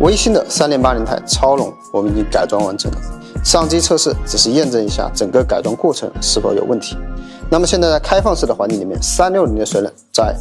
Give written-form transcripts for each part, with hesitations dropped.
微星的3080钛超龙我们已经改装完成了，上机测试只是验证一下整个改装过程是否有问题。那么现在在开放式的环境里面，360的水冷在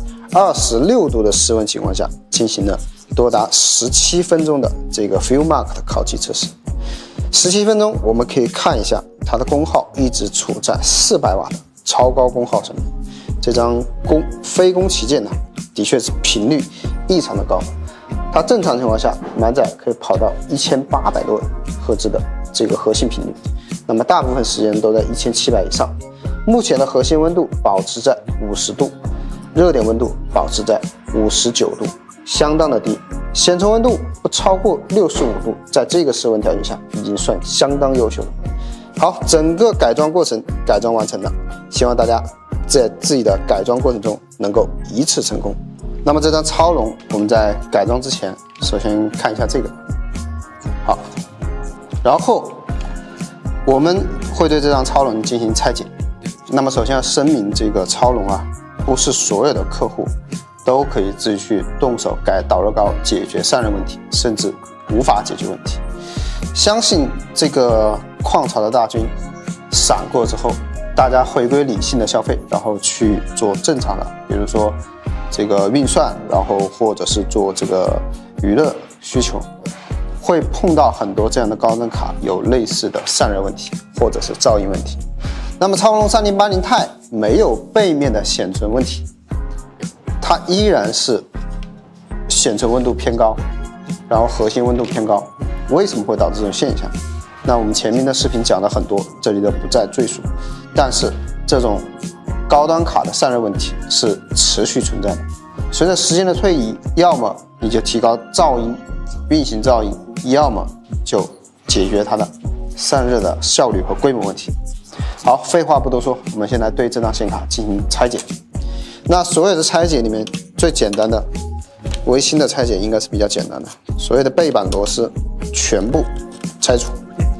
26度的室温情况下进行了多达17分钟的这个 Fieldmark 的烤漆测试。17分钟，我们可以看一下它的功耗一直处在400瓦的超高功耗上面。这张非工旗舰呢，的确是频率异常的高，它正常情况下满载可以跑到1800多赫兹的这个核心频率，那么大部分时间都在1700以上。目前的核心温度保持在50度，热点温度保持在59度，相当的低。显存温度不超过65度，在这个室温条件下已经算相当优秀了。好，整个改装过程改装完成了，希望大家在自己的改装过程中能够一次成功。那么这张超龙，我们在改装之前，首先看一下这个，好，然后我们会对这张超龙进行拆解。那么首先要声明，这个超龙啊，不是所有的客户都可以自己去动手改导热膏解决散热问题，甚至无法解决问题。相信这个矿潮的大军闪过之后，大家回归理性的消费，然后去做正常的，比如说这个运算，然后或者是做这个娱乐需求，会碰到很多这样的高端卡有类似的散热问题或者是噪音问题。那么超龙3080钛没有背面的显存问题，它依然是显存温度偏高，然后核心温度偏高。为什么会导致这种现象？那我们前面的视频讲了很多，这里就不再赘述。但是这种高端卡的散热问题是持续存在的，随着时间的推移，要么你就提高噪音、运行噪音，要么就解决它的散热的效率和规模问题。好，废话不多说，我们先来对这张显卡进行拆解。那所有的拆解里面最简单的微星的拆解应该是比较简单的，所有的背板螺丝全部拆除。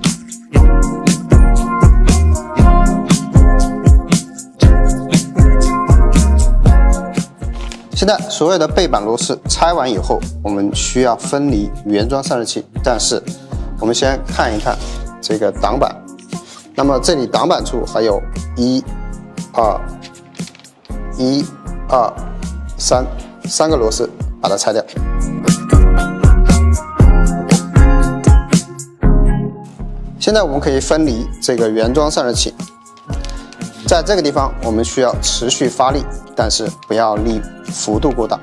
现在所有的背板螺丝拆完以后，我们需要分离原装散热器。但是我们先看一看这个挡板，那么这里挡板处还有1、2、3个螺丝，把它拆掉。现在我们可以分离这个原装散热器，在这个地方我们需要持续发力，但是不要力幅度过大。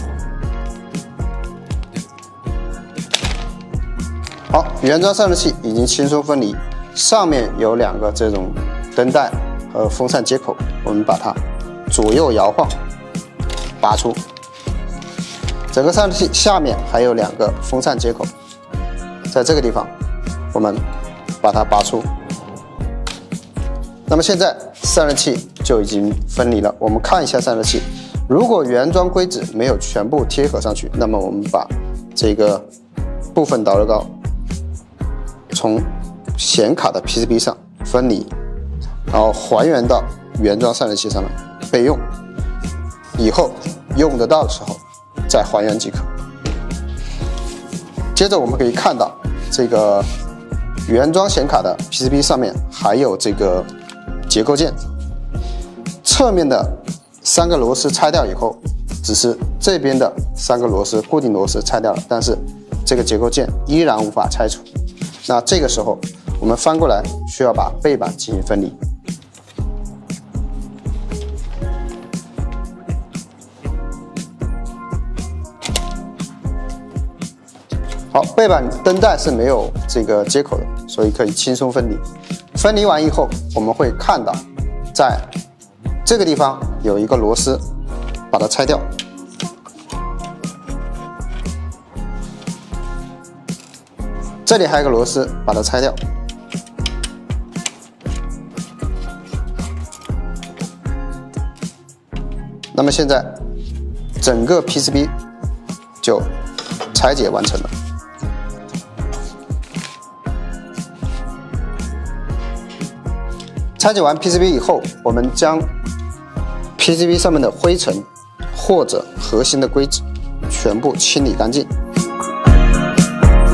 好，原装散热器已经轻松分离，上面有2个这种灯带和风扇接口，我们把它左右摇晃拔出。整个散热器下面还有2个风扇接口，在这个地方我们把它拔出。那么现在散热器就已经分离了，我们看一下散热器，如果原装硅脂没有全部贴合上去，那么我们把这个部分导热膏从显卡的 PCB 上分离，然后还原到原装散热器上面备用，以后用得到的时候再还原即可。接着我们可以看到这个原装显卡的 PCB 上面还有这个结构件，侧面的3个螺丝拆掉以后，只是这边的3个螺丝固定螺丝拆掉了，但是这个结构件依然无法拆除。那这个时候我们翻过来需要把背板进行分离。好，背板灯带是没有这个接口的，所以可以轻松分离。分离完以后，我们会看到在这个地方有一个螺丝，把它拆掉。这里还有一个螺丝，把它拆掉。那么现在整个 PCB 就拆解完成了。拆解完 PCB 以后，我们将 PCB 上面的灰尘或者核心的硅脂全部清理干净。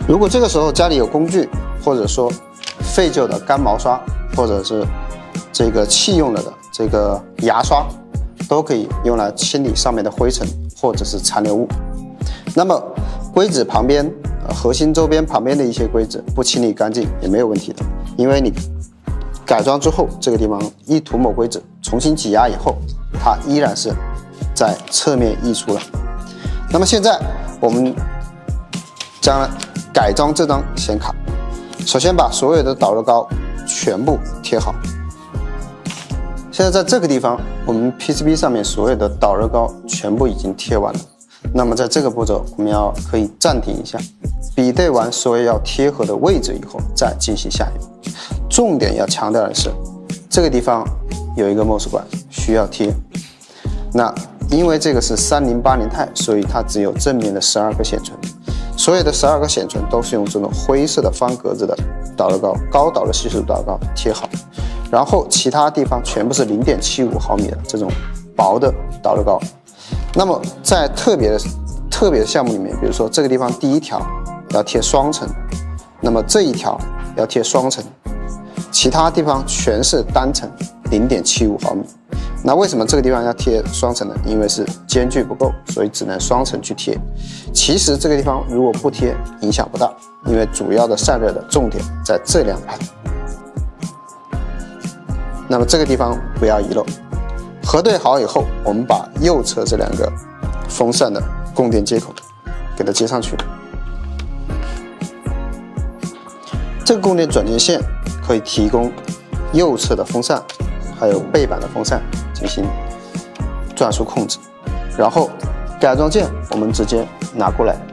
如果这个时候家里有工具，或者说废旧的干毛刷，或者是这个弃用了的这个牙刷，都可以用来清理上面的灰尘或者是残留物。那么硅脂旁边核心周边旁边的一些硅脂不清理干净也没有问题的，因为你改装之后这个地方一涂抹硅脂，重新挤压以后，它依然是在侧面溢出了。那么现在我们将改装这张显卡，首先把所有的导热膏全部贴好。现在在这个地方，我们 PCB 上面所有的导热膏全部已经贴完了。那么在这个步骤，我们可以暂停一下，比对完所有要贴合的位置以后，再进行下一步。重点要强调的是，这个地方有一个 MOS 管需要贴。那因为这个是3080钛，所以它只有正面的12个显存，所有的12个显存都是用这种灰色的方格子的导热膏，高导热系数导热膏贴好。然后其他地方全部是0.75毫米的这种薄的导热膏。那么在特别的项目里面，比如说这个地方第一条要贴双层，那么这一条要贴双层，其他地方全是单层0.75毫米。那为什么这个地方要贴双层呢？因为是间距不够，所以只能双层去贴。其实这个地方如果不贴影响不大，因为主要的散热的重点在这两排。那么这个地方不要遗漏。核对好以后，我们把右侧这两个风扇的供电接口给它接上去。这个供电转接线可以提供右侧的风扇还有背板的风扇进行转速控制。然后改装件我们直接拿过来，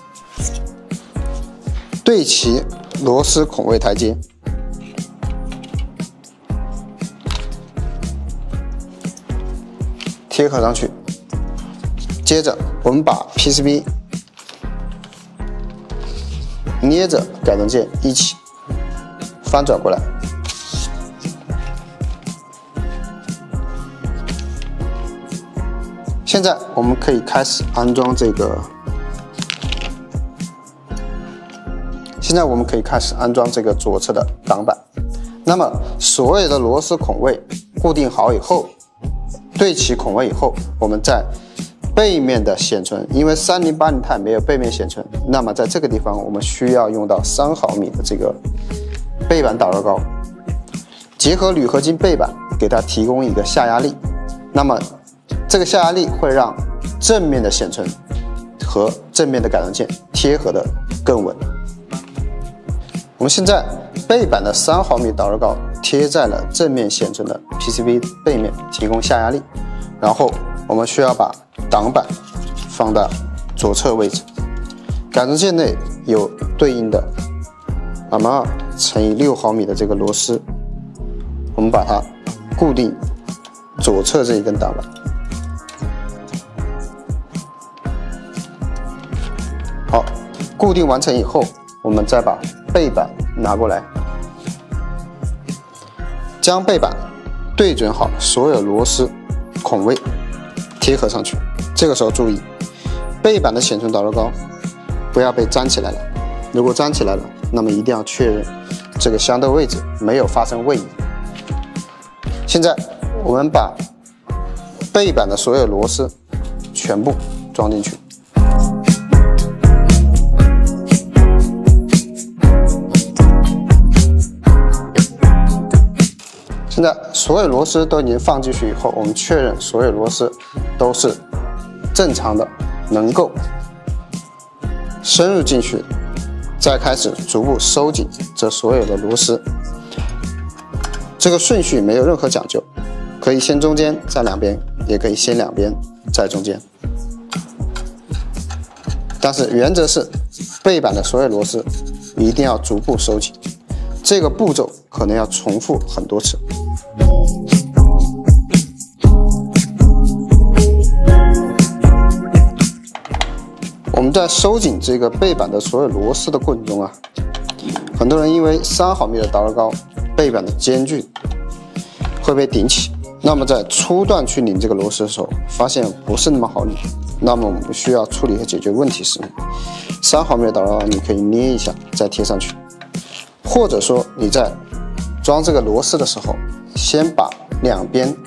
对齐螺丝孔位台阶，贴合上去。接着我们把 PCB 捏着改装件一起翻转过来。现在我们可以开始安装这个左侧的挡板。那么所有的螺丝孔位固定好以后，对齐孔位以后，我们在背面的显存，因为3080钛没有背面显存，那么在这个地方我们需要用到3毫米的这个背板导热膏，结合铝合金背板给它提供一个下压力。那么这个下压力会让正面的显存和正面的改装件贴合的更稳。我们现在背板的3毫米导热膏贴在了正面显存的 PCB 背面，提供下压力。然后我们需要把挡板放到左侧位置，改装件内有对应的2×2乘以6毫米的这个螺丝，我们把它固定左侧这一根挡板。好，固定完成以后，我们再把背板拿过来，将背板对准好所有螺丝孔位，贴合上去。这个时候注意，背板的显存导热膏不要被粘起来了。如果粘起来了，那么一定要确认这个相对位置没有发生位移。现在我们把背板的所有螺丝全部装进去。现在所有螺丝都已经放进去以后，我们确认所有螺丝都是正常的，能够深入进去，再开始逐步收紧这所有的螺丝。这个顺序没有任何讲究，可以先中间再两边，也可以先两边再中间。但是原则是背板的所有螺丝一定要逐步收紧，这个步骤可能要重复很多次。我们在收紧这个背板的所有螺丝的过程中啊，很多人因为3毫米的导热膏，背板的间距会被顶起。那么在初段去拧这个螺丝的时候，发现不是那么好拧。那么我们需要处理和解决问题是， 3毫米的导热膏你可以捏一下再贴上去，或者说你在装这个螺丝的时候，先把两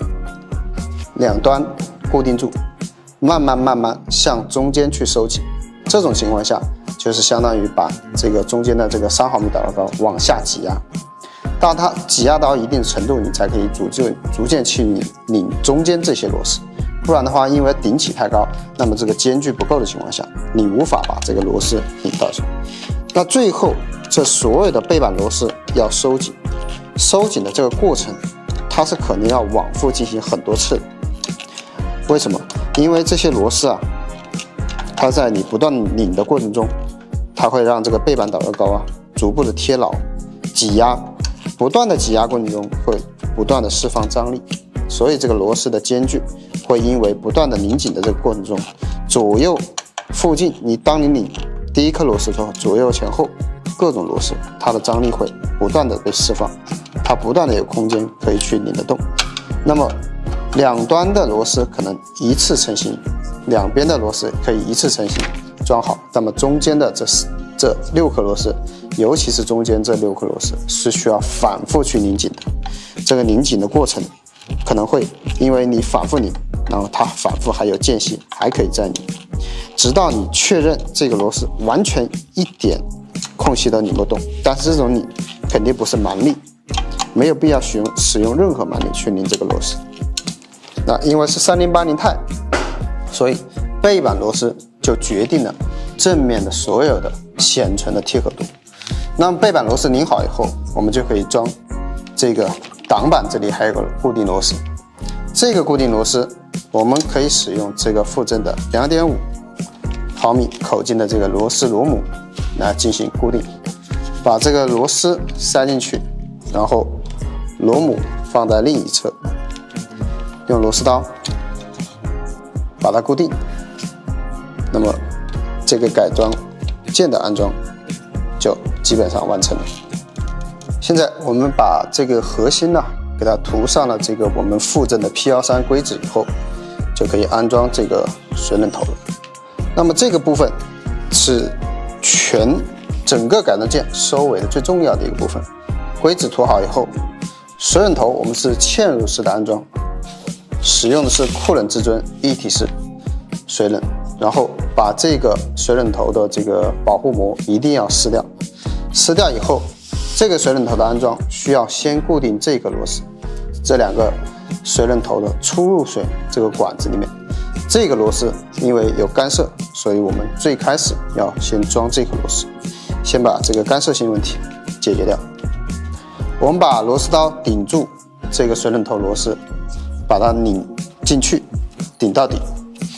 端固定住，慢慢向中间去收紧。这种情况下，就是相当于把这个中间的这个3毫米导热膏往下挤压。当它挤压到一定程度，你才可以逐渐去拧中间这些螺丝。不然的话，因为顶起太高，那么这个间距不够的情况下，你无法把这个螺丝拧到去。那最后，这所有的背板螺丝要收紧，收紧的这个过程，它是可能要往复进行很多次的。为什么？因为这些螺丝啊，它在你不断拧的过程中，它会让这个背板导热膏啊逐步的贴牢，挤压，不断的挤压过程中会不断的释放张力，所以这个螺丝的间距会因为不断的拧紧的这个过程中，左右附近，当你拧第一颗螺丝之后，左右前后各种螺丝，它的张力会不断的被释放，它不断的有空间可以去拧得动。那么两端的螺丝可能一次成型，两边的螺丝可以一次成型装好，那么中间的这6颗螺丝，尤其是中间这6颗螺丝是需要反复去拧紧的。这个拧紧的过程可能会因为你反复拧，然后它反复还有间隙，还可以再拧，直到你确认这个螺丝完全一点空隙都拧不动。但是这种拧肯定不是蛮力，没有必要使用任何蛮力去拧这个螺丝。那因为是3080钛，所以背板螺丝就决定了正面的所有的显存的贴合度。那么背板螺丝拧好以后，我们就可以装这个挡板，这里还有个固定螺丝。这个固定螺丝我们可以使用这个附赠的2.5毫米口径的这个螺丝螺母来进行固定。把这个螺丝塞进去，然后螺母放在另一侧，用螺丝刀把它固定。那么这个改装件的安装就基本上完成了。现在我们把这个核心呢，给它涂上了这个我们附赠的 P13硅脂以后，就可以安装这个水冷头了。那么这个部分是整个改装件收尾的最重要的一个部分。硅脂涂好以后，水冷头我们是嵌入式的安装，使用的是酷冷至尊一体式水冷，然后把这个水冷头的这个保护膜一定要撕掉。撕掉以后，这个水冷头的安装需要先固定这个螺丝，这2个水冷头的出入水这个管子里面，这个螺丝因为有干涉，所以我们最开始要先装这颗螺丝，先把这个干涉性问题解决掉。我们把螺丝刀顶住这个水冷头螺丝，把它拧进去，顶到底。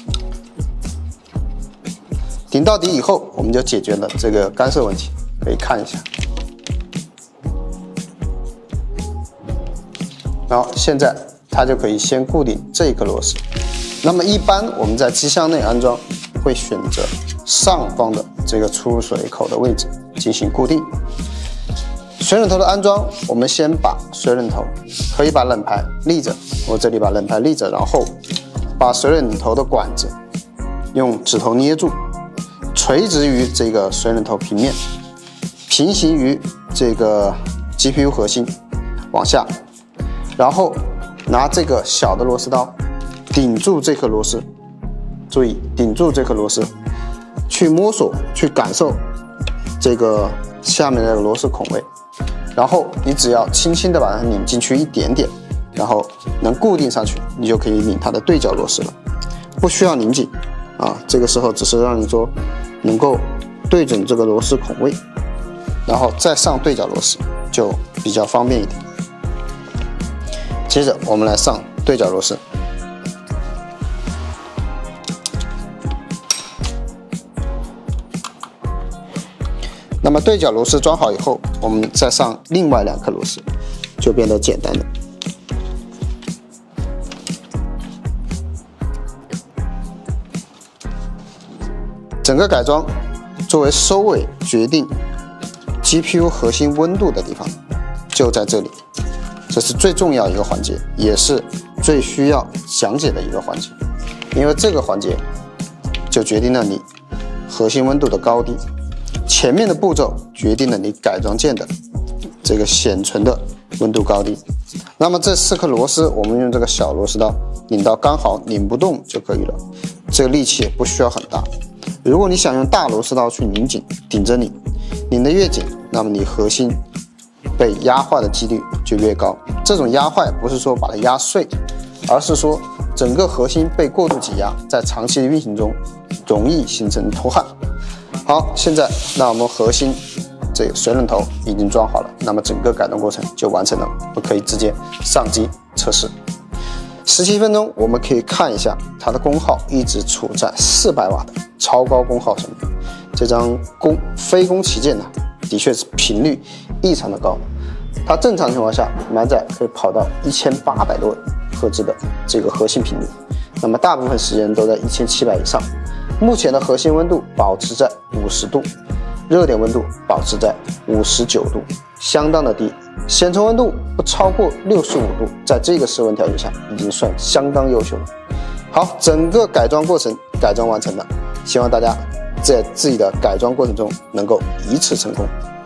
顶到底以后，我们就解决了这个干涉问题，可以看一下。然后现在它就可以先固定这一颗螺丝。那么一般我们在机箱内安装会选择上方的这个出入水口的位置进行固定。水冷头的安装，我们先把水冷头可以把冷排立着，我这里把冷排立着，然后把水冷头的管子用指头捏住，垂直于这个水冷头平面，平行于这个 GPU 核心往下，然后拿这个小的螺丝刀顶住这颗螺丝，注意顶住这颗螺丝，去摸索去感受这个下面的螺丝孔位，然后你只要轻轻的把它拧进去一点点，然后能固定上去，你就可以拧它的对角螺丝了，不需要拧紧啊。这个时候只是让你说能够对准这个螺丝孔位，然后再上对角螺丝就比较方便一点。接着我们来上对角螺丝。那么对角螺丝装好以后，我们再上另外2颗螺丝，就变得简单了。整个改装作为收尾决定 GPU 核心温度的地方，就在这里。这是最重要一个环节，也是最需要讲解的一个环节，因为这个环节就决定了你核心温度的高低。前面的步骤决定了你改装件的这个显存的温度高低。那么这4颗螺丝，我们用这个小螺丝刀拧到刚好拧不动就可以了，这个力气也不需要很大。如果你想用大螺丝刀去拧紧，顶着拧得越紧，那么你核心被压坏的几率就越高。这种压坏不是说把它压碎，而是说整个核心被过度挤压，在长期的运行中容易形成脱焊。好，现在那我们核心这个水冷头已经装好了，那么整个改装过程就完成了，我们可以直接上机测试。17分钟，我们可以看一下它的功耗一直处在400瓦的超高功耗层面。这张非攻旗舰呢，的确是频率异常的高，它正常情况下满载可以跑到1800多赫兹的这个核心频率，那么大部分时间都在1700以上。目前的核心温度保持在50度，热点温度保持在59度，相当的低。显存温度不超过65度，在这个室温条件下已经算相当优秀了。好，整个改装过程改装完成了，希望大家在自己的改装过程中能够一次成功。